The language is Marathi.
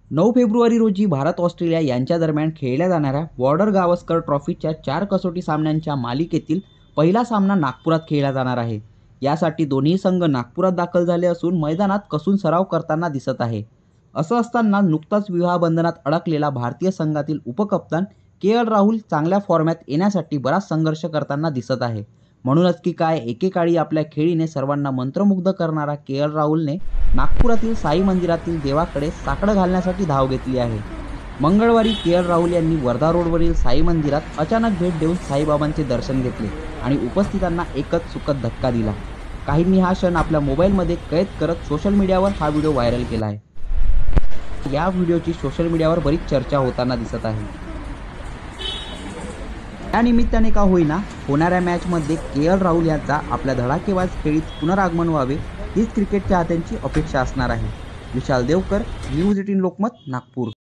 9 फेब्रुवारी रोजी भारत ऑस्ट्रेलिया यांच्या दरम्यान खेळल्या जाणाऱ्या बॉर्डर गावस्कर ट्रॉफीच्या 4 कसोटी सामन्यांच्या मालिकेतील पहिला सामना नागपुरात खेळला जाणार आहे। यासाठी दोन्ही संघ नागपुरात दाखल झाले असून मैदानात कसून सराव करताना दिसत आहे। असं असताना नुकताच विवाह बंधनात अडकलेला भारतीय संघातील उपकप्तान के. एल. राहुल चांगल्या फॉर्मॅत येण्यासाठी बराच संघर्ष करताना दिसत आहे। म्हणूनच की काय एकेकाळी आपल्या खेळीने सर्वांना मंत्रमुग्ध करणारा के. एल. राहुलने नागपुरातील साई मंदिरातील देवाकडे साकडं घालण्यासाठी धाव घेतली आहे। मंगळवारी के. एल. राहुल यांनी वर्धा रोडवरील साई मंदिरात अचानक भेट देऊन साईबाबांचे दर्शन घेतले आणि उपस्थितांना एकच सुखद धक्का दिला। काहींनी हा क्षण आपल्या मोबाईलमध्ये कैद करत सोशल मीडियावर हा व्हिडिओ व्हायरल केला आहे। या व्हिडिओची सोशल मीडियावर बरीच चर्चा होताना दिसत आहे। या निमित्ताने का होईना होणाऱ्या मॅचमध्ये के. एल. राहुल यांचा आपल्या धडाकेबाज खेळीत पुनरागमन व्हावे हीच क्रिकेट चाहत्यांची अपेक्षा असणार आहे। विशाल देवकर, न्यूज 18 लोकमत, नागपूर।